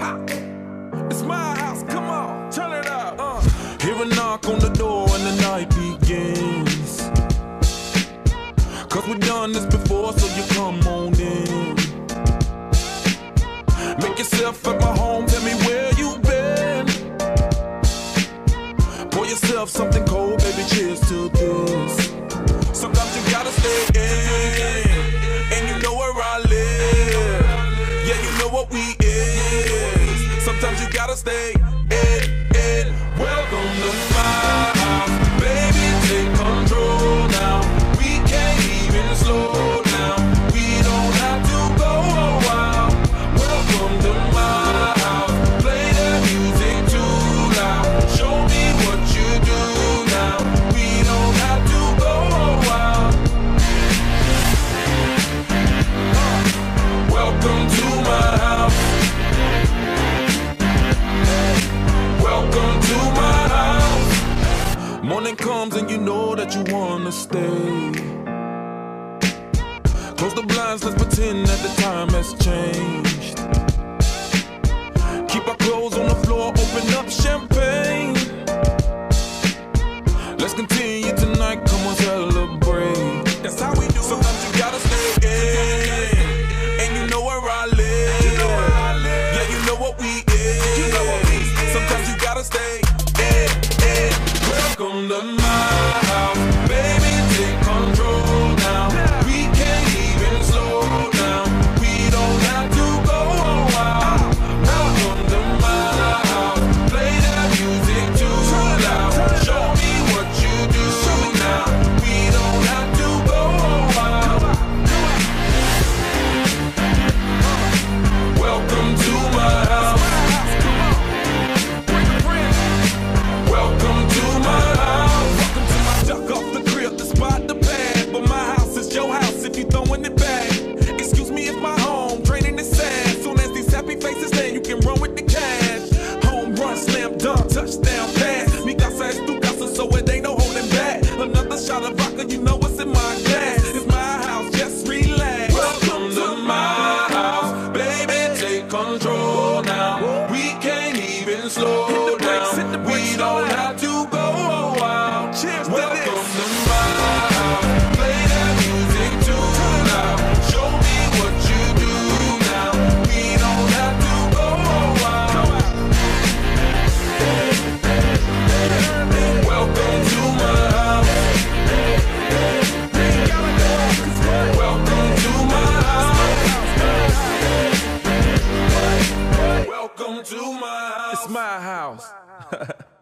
It's my house, come on, turn it up. Hear a knock on the door and the night begins. Cause we've done this before, so you come on in. Make yourself at my home, tell me where you've been. Pour yourself something cold, baby, cheers to this. Sometimes you gotta stay in, and you know where I live. Yeah, you know what we is. Sometimes you gotta stay in. Welcome to my house, baby, take control now. We can't even slow down. We don't have to go a while. Welcome to my house, play that music too loud. Show me what you do now. We don't have to go a while. Welcome to my house. Welcome to my house. Morning comes and you know that you wanna stay. Close the blinds, let's pretend that the time has changed. Keep our clothes on the floor, open up champagne. Let's continue tonight, come on, celebrate. That's how we do it. Sometimes you gotta stay in, and you know where I live. Yeah, you know what we is. Sometimes you gotta stay in. Welcome to my house, baby, take control now. We can't even slow down. We don't have to go a while. Welcome to my house, play that music too loud. Show me what you do now. We don't have to go a while. Welcome to my house. Welcome to my house. Welcome to my duck off the crib, the spot, the pad. But my house is your house if you throwing it back. Excuse me if my home draining is sad. Soon as these happy faces land, you can run with the cash. Home run, slam dunk, touchdown pass. Mi casa es tu casa, so it ain't no holding back. Another shot of vodka, you know what's in my glass. It's my house, just relax. Welcome to my house, baby, take control now. We can't even slow down. We don't have to go a while. Welcome to my house, play that music too loud. Show me what you do now. We don't have to go a while. Welcome to my house. Welcome to my house. Welcome to my house. It's my house.